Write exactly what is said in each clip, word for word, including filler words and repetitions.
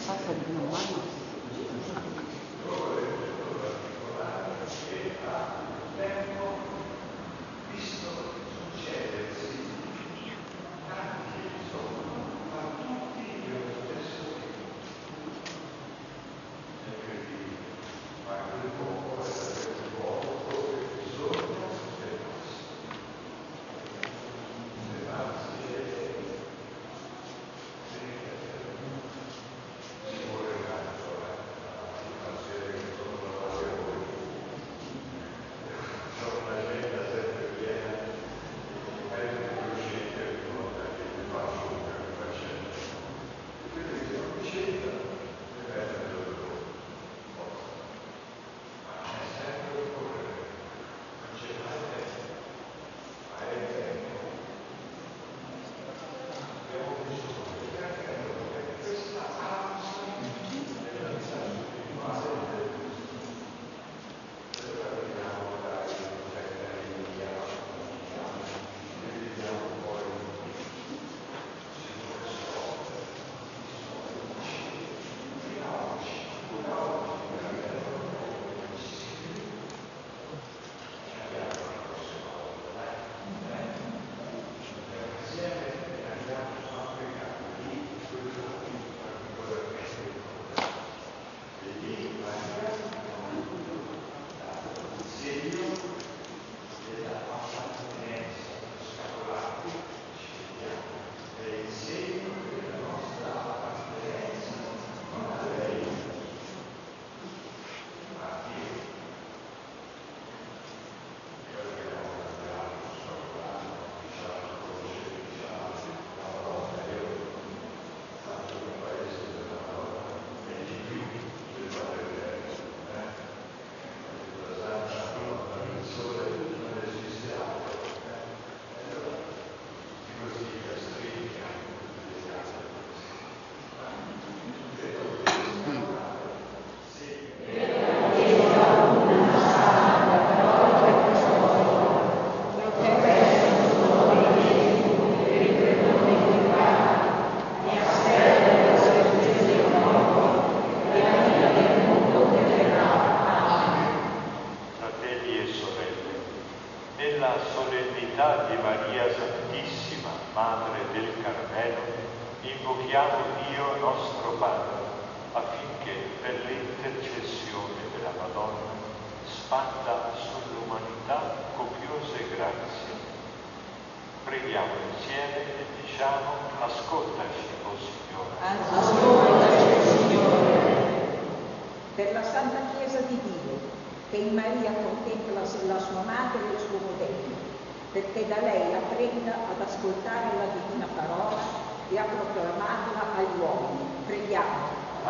perché da lei apprenda ad ascoltare la divina parola e a proclamarla agli uomini. Preghiamo.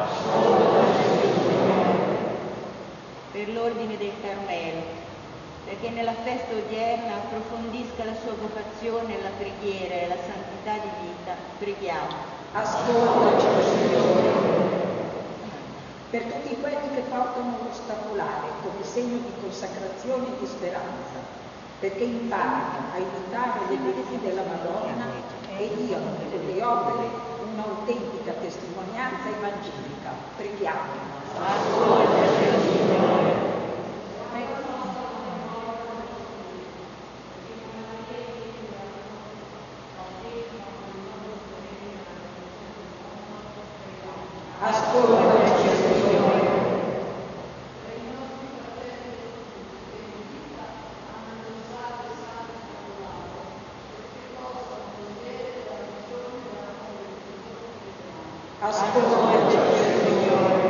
Per l'ordine del Carmelo, perché nella festa odierna approfondisca la sua vocazione alla preghiera e alla santità di vita, preghiamo. Ascoltaci, Signore. Per tutti quelli che portano lo scapolare come segno di consacrazione e di speranza, perché imparino a imitare le virtù della Madonna e diano con le opere un'autentica testimonianza evangelica. Preghiamo. Ascoltaci, Signore. Ascoltaci, Signore. Ascoltaci, Signore.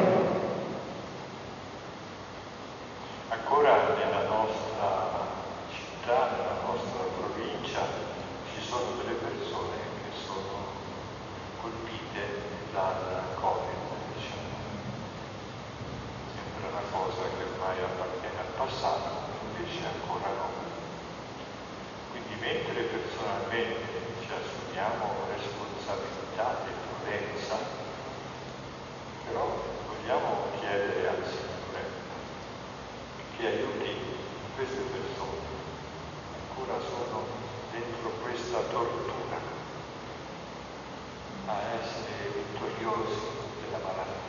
Ancora nella nostra città, nella nostra provincia, ci sono delle persone che sono colpite dal Covid diciannove. Sembra una cosa che ormai appartiene al passato, invece ancora no. Quindi mentre personalmente ci assumiamo responsabilità e prudenza, però vogliamo chiedere al Signore che aiuti queste persone che ancora sono dentro questa tortura a essere vittoriosi della malattia.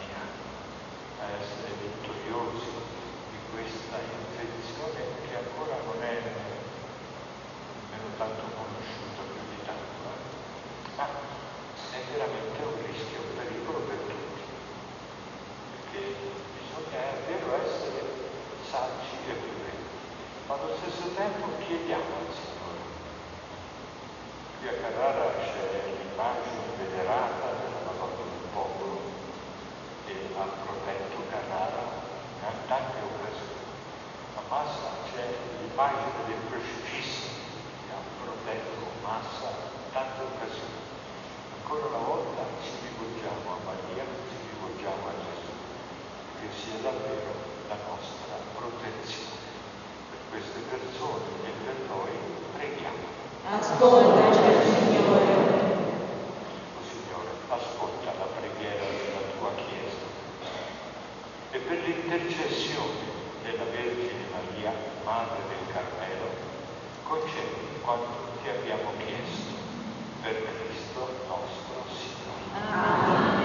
Carrara c'è l'immagine venerata della Madonna del Popolo e ha protetto Carrara in tante occasioni. A Massa c'è l'immagine del crocifisso che ha protetto Massa in tante occasioni. Ancora una volta ci rivolgiamo a Maria, ci rivolgiamo a Gesù, che sia davvero la nostra protezione per queste persone e per noi. Preghiamo. Ascoltaci, Signore. O Signore, ascolta la preghiera della tua Chiesa e per l'intercessione della Vergine Maria, Madre del Carmelo, concedi quanto ti abbiamo chiesto per Cristo nostro Signore. Amen.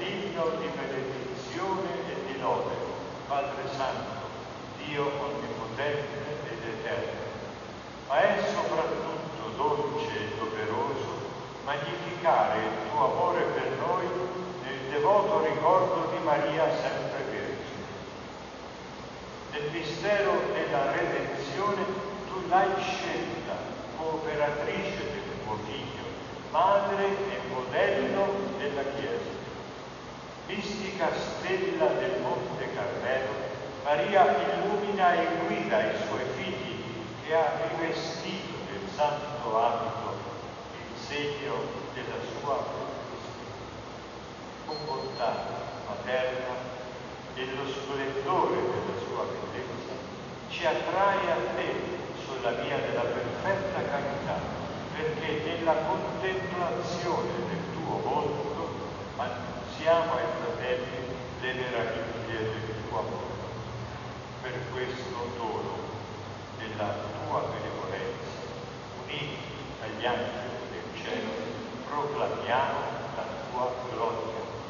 Padre Santo, Dio Onnipotente, onnipotente ed eterno, ma è soprattutto dolce e doveroso magnificare il tuo amore per noi nel devoto ricordo di Maria sempre Vergine. Nel mistero della redenzione tu l'hai scelta cooperatrice del tuo Figlio, madre e modello della Chiesa. Mistica stella del Monte Carmelo, Maria illumina e guida i suoi figli che ha rivestito del santo abito il segno della sua bellezza. Con bontà materna e lo splendore della sua bellezza ci attrae a te sulla via della perfetta carità, perché nella contemplazione del tuo volto annunziamo ai fratelli le meraviglie del tuo amore. Per questo dono della tua benevolenza, uniti agli angeli del cielo, proclamiamo la tua gloria.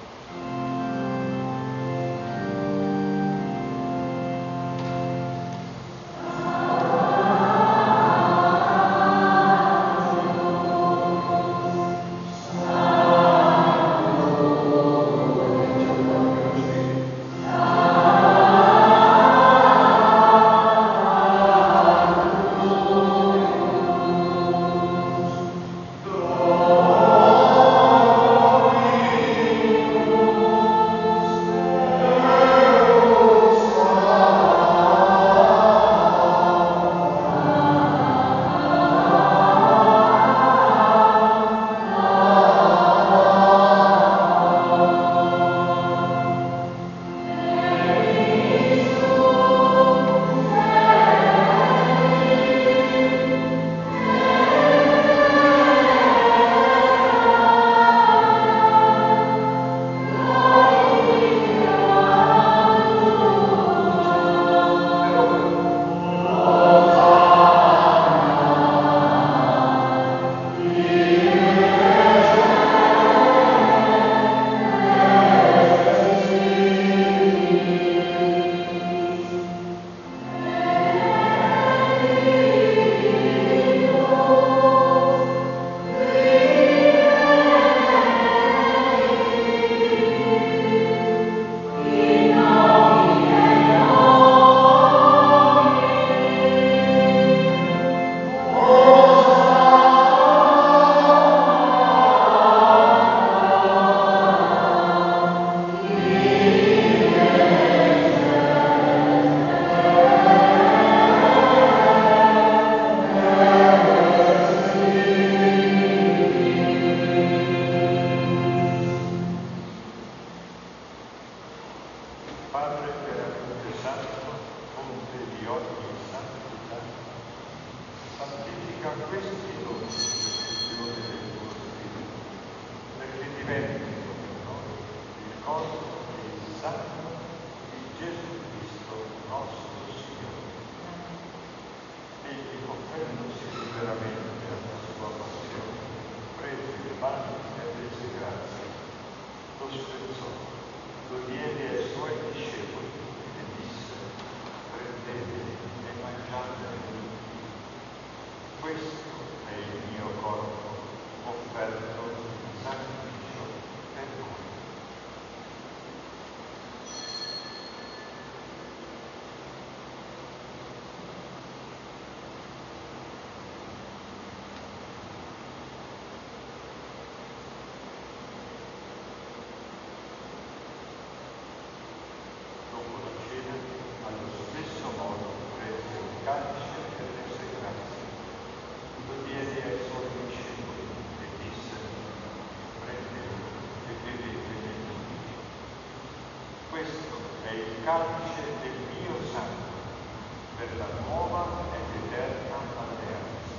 Calice del mio sangue per la nuova ed eterna alleanza,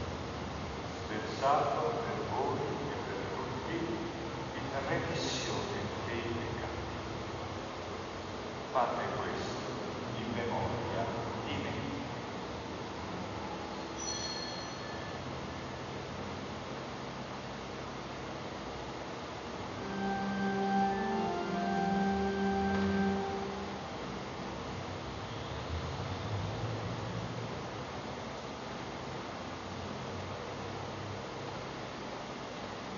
versato per voi e per tutti in remissione dei peccati. Fate questo in memoria di me.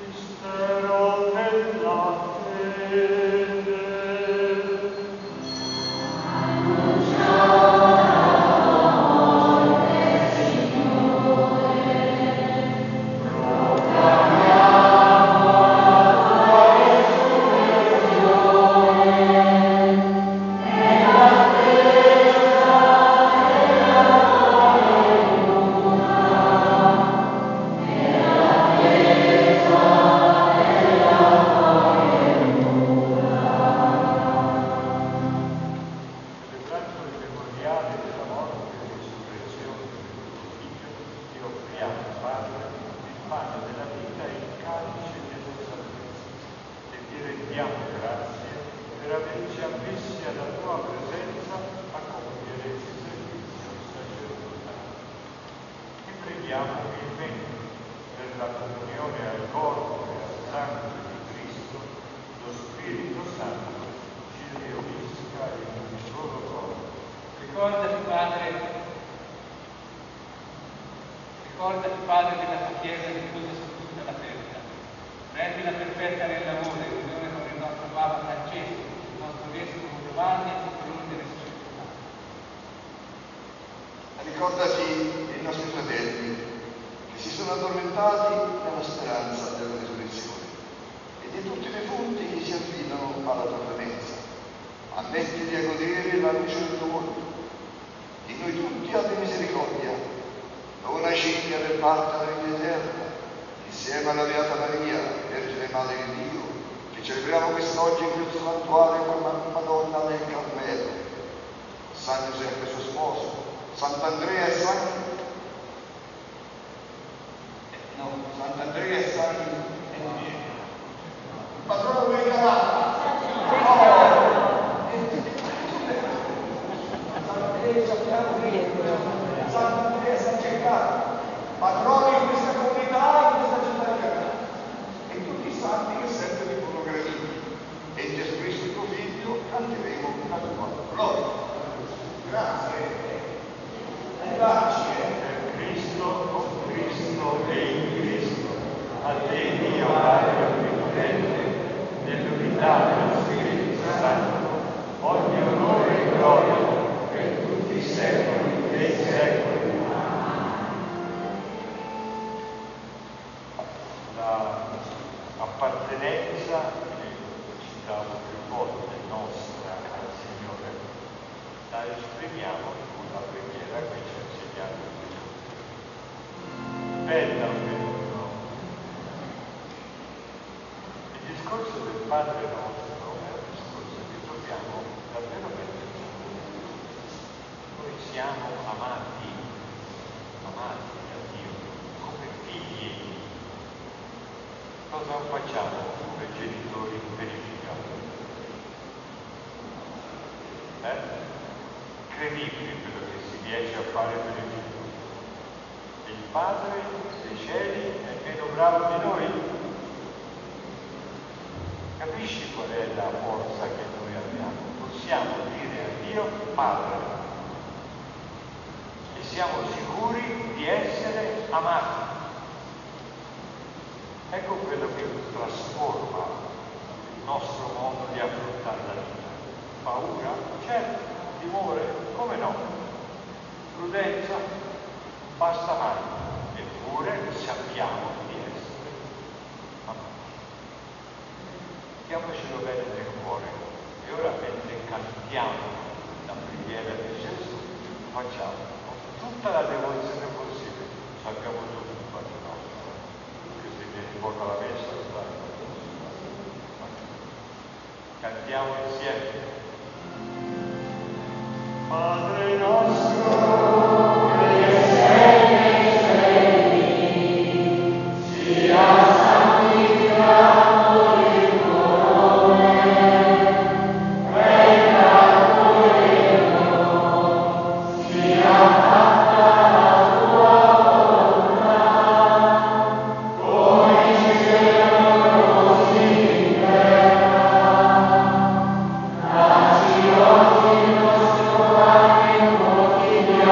Dio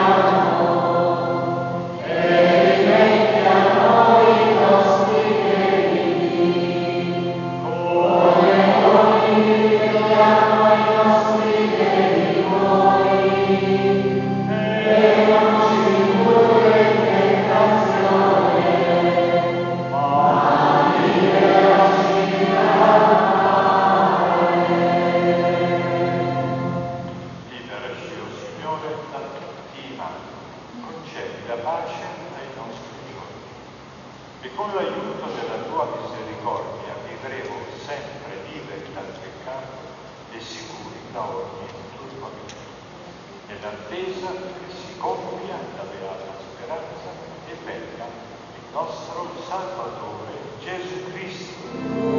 la pace ai nostri giorni. E con l'aiuto della tua misericordia vivremo sempre liberi dal peccato e sicuri da ogni turbamento, nell'attesa che si compia la beata speranza e venga il nostro Salvatore Gesù Cristo.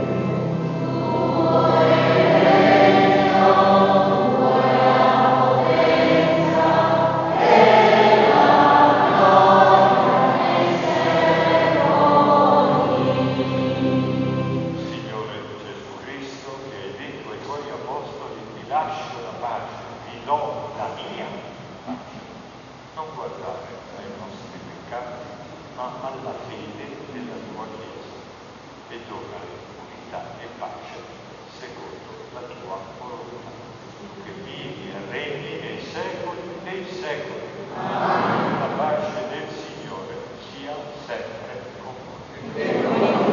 Alla fede della tua Chiesa e dona unità e pace secondo la tua volontà, tu che vivi e regni nei secoli dei secoli. Amen. La pace del Signore sia sempre con voi.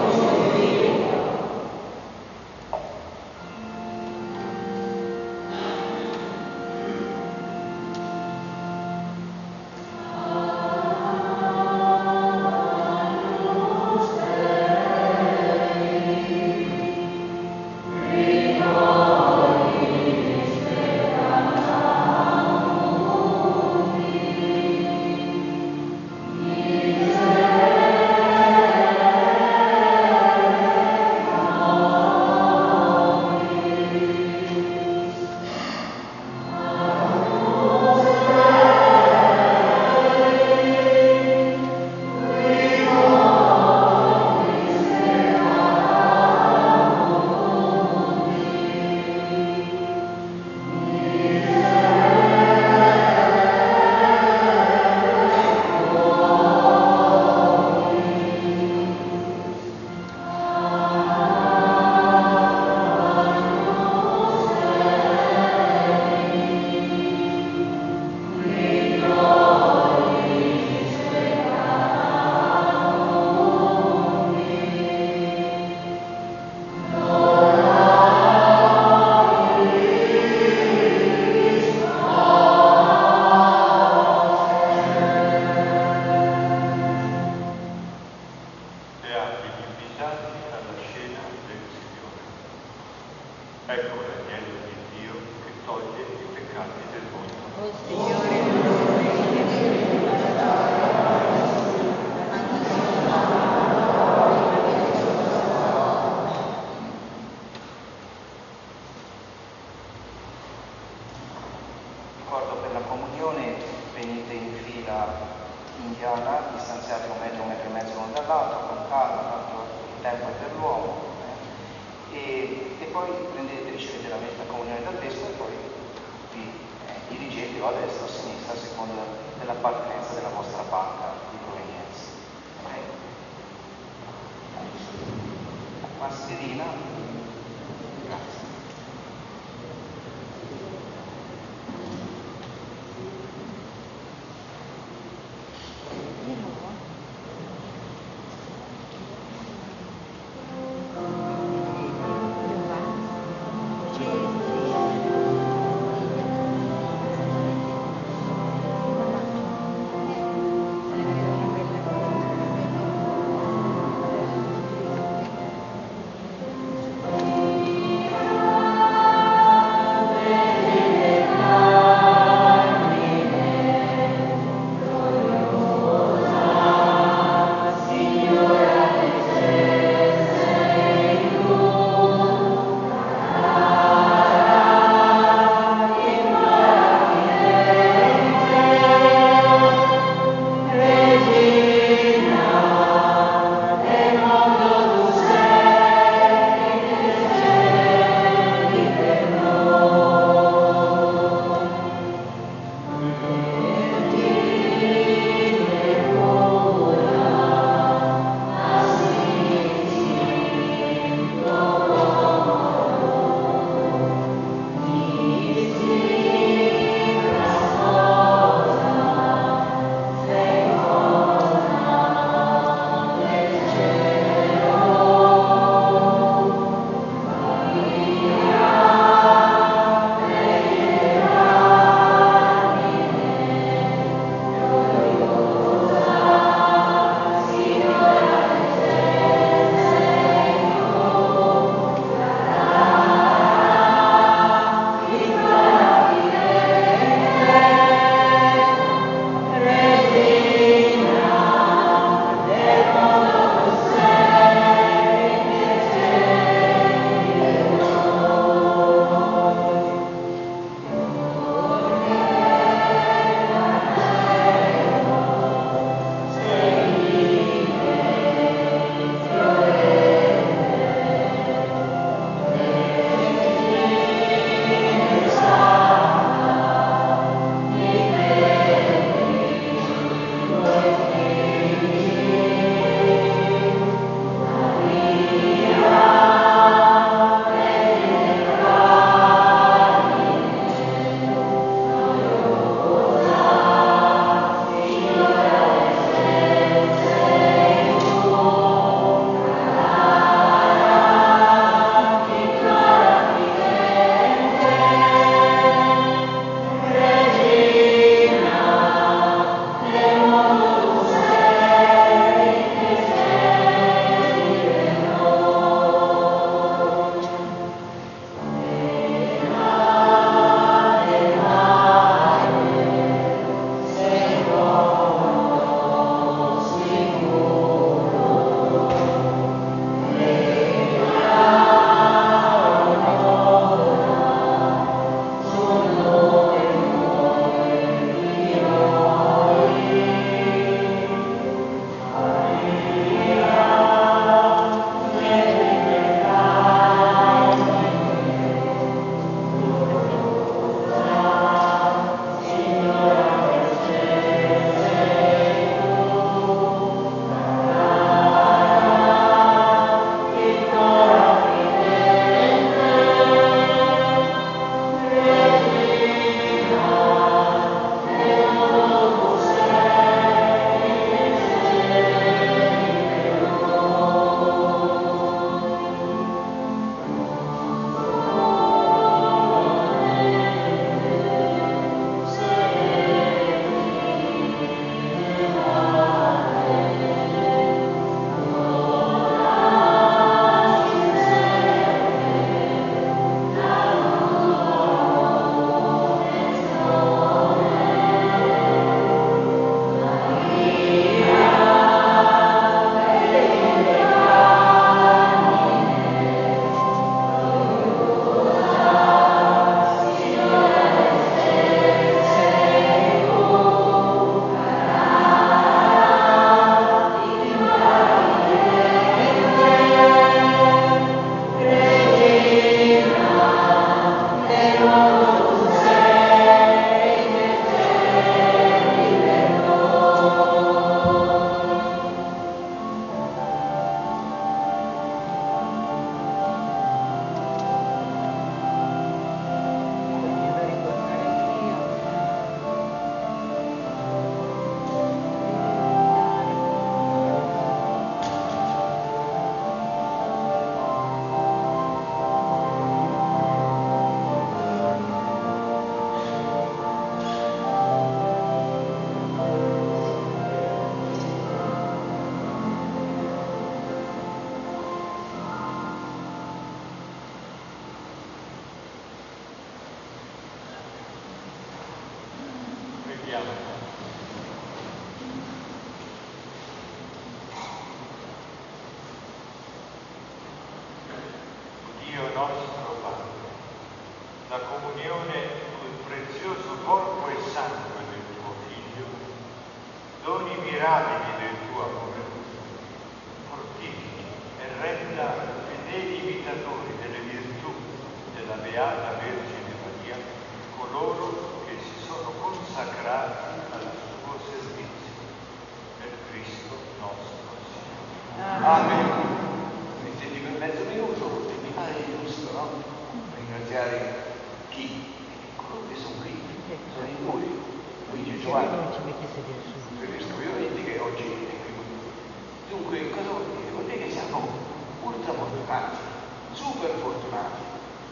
gramidi del tuo amore, fortifichi e renda fedeli imitatori delle virtù della Beata Vergine Maria coloro che si sono consacrati al suo servizio. Per Cristo nostro Signore. Amen. Mi senti per mezzo minuto e mi pare giusto, no? Ringraziare chi? Coloro che sono qui, sono in voi, Luigi e Giovanni, il vescovo Ionetti che oggi è qui con noi. Dunque, cosa vuol dire? Vuol dire che siamo ultra fortunati, super fortunati,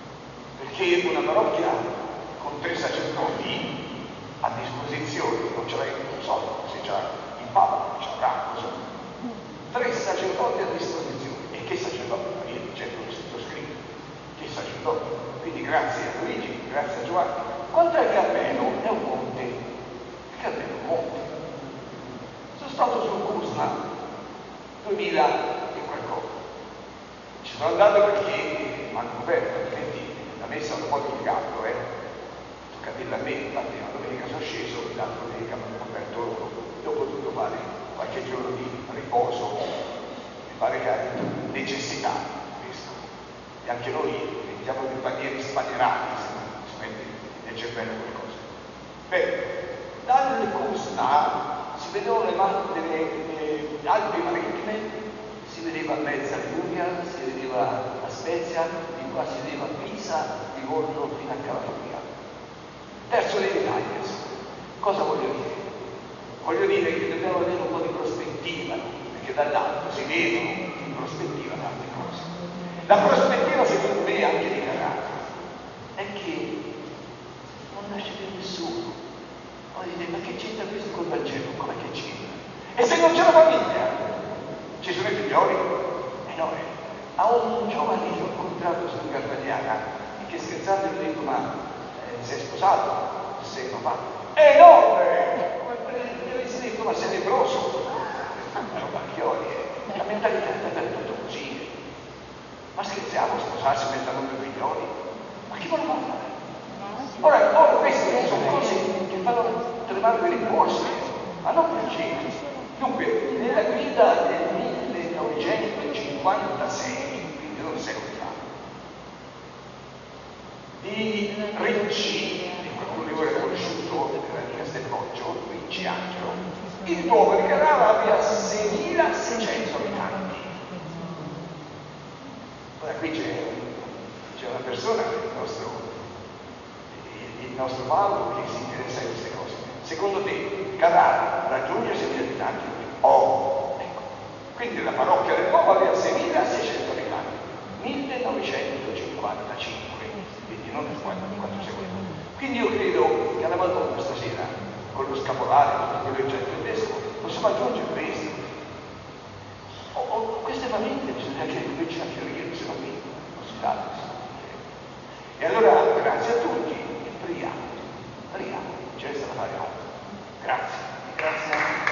perché una parrocchia con tre sacerdoti a disposizione, non ce l'hai, non so se c'ha il Papa, non ce l'avrà, non so. Tre sacerdoti a disposizione. E che sacerdoti? Ma io certo che è stato scritto. Che sacerdoti? Quindi grazie a Luigi, grazie a Giovanni. Quanto è il Carmelo? È un monte. Il Carmelo è un monte. Sono stato sul Cusna duemila e qualcosa. Ci sono andato perché mi hanno coperto, altrimenti la messa un po' di gatto, eh. Tocca dirla a me, infatti una domenica sono sceso, l'altra domenica mi hanno coperto loro. Io ho potuto fare qualche giorno di riposo, mi pare che è necessità questo. E anche noi diventiamo dei bandieri spanierati se non si mette nel cervello qualcosa. Beh, dal Cusna si vedevano le, le, le, le Alpi marittime, si vedeva mezza Liguria, si vedeva la Spezia, di qua si vedeva Pisa, Livorno fino a Calabria. Terzo dei Italia. Cosa voglio dire? Voglio dire che dobbiamo avere un po' di prospettiva, perché dall'alto si vedono in prospettiva tante cose. La prospettiva, secondo me, anche di carattere, è che non nasce più nessuno. Voi dite, ma che c'entra questo col Vangelo? Come che c'entra? E se non c'è la famiglia? Ci sono i figlioli? E no, eh. A un giovane che ho incontrato su Garbagliana, e che scherzando gli dico, ma eh, sei sposato? Sei papà? E no! Ma sei lebbroso, sono Bacchioli, eh. La mentalità è tutto così. Ma scherziamo, sposarsi mentre non i figlioli? Ma chi vuole fare? Ora, ora queste sono cose che fanno tremare le borse, ma non perché. Dunque, nella guida del millenovecentocinquantasei, quindi non secoli fa, di Ricci, che qualcuno di voi ha conosciuto, era di Castelpoggio, Ricci Angelo, il Duomo di Carrara aveva seimilaseicento abitanti. Ora qui c'è, c'è una persona, il nostro, il, il nostro Paolo, che si interessa a queste cose. Secondo te Carrara raggiunge seimila abitanti? Oh, ecco. Quindi la parrocchia del Duomo aveva seimilaseicento abitanti, millenovecentocinquantacinque, quindi non quattro secoli. Quindi io credo che alla Madonna stasera, con lo scapolare, tutto quello che c'è il vescovo, possiamo aggiungere questo. O, o queste famiglie bisogna che cominciano a fiorire, se no qui non si dà. E allora grazie a tutti e preghiamo, preghiamo, c'è resta da fare altro. Grazie. Grazie.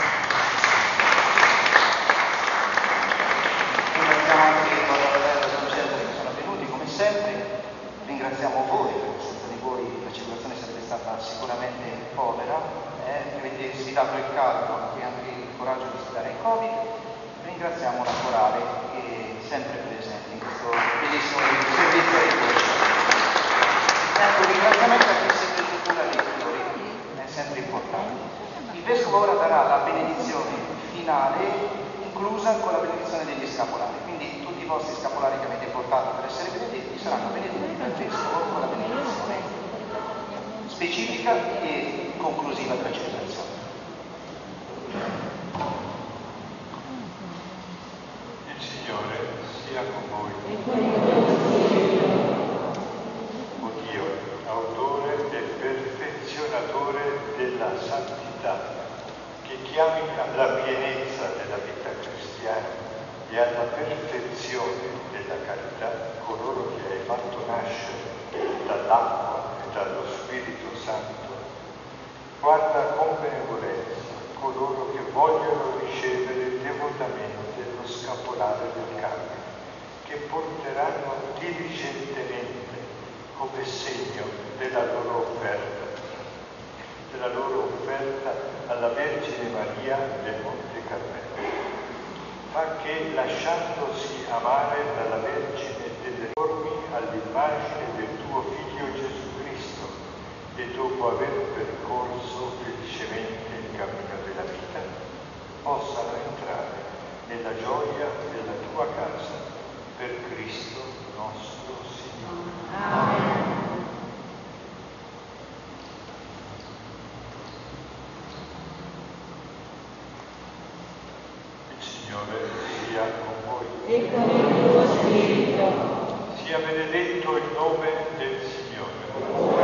Ringraziamo anche il Padre Roberto e Don Cesare che sono venuti come sempre, ringraziamo voi perché senza di voi la circolazione sarebbe stata sicuramente povera. Eh, avete sfidato il caldo e anche il coraggio di sfidare il Covid. Ringraziamo la corale che è sempre presente in questo bellissimo servizio di voce. Ecco, un ringraziamento a chi si è preso cura dei fiori, è sempre importante. Il Vescovo ora darà la benedizione finale, inclusa con la benedizione degli scapolari. Quindi tutti i vostri scapolari che avete portato per essere benedetti saranno benedetti dal Vescovo con la benedizione specifica e conclusiva della celebrazione. Il Signore sia con voi. O Dio, autore e perfezionatore della santità, che chiami alla pienezza della vita cristiana e alla perfezione della carità coloro che hai fatto nascere dall'acqua e dallo Spirito Santo, guarda con benevolenza coloro che vogliono ricevere devotamente lo scapolare del Carmine, che porteranno diligentemente come segno della loro offerta, della loro offerta alla Vergine Maria del Monte che lasciandosi amare dalla Vergine delle formi all'immagine del tuo Figlio Gesù Cristo e dopo aver percorso felicemente il cammino della vita, possano entrare nella gioia della tua casa per Cristo nostro Signore. Amen. Il Signore sia con voi. E con il tuo spirito. Sia benedetto il nome del Signore.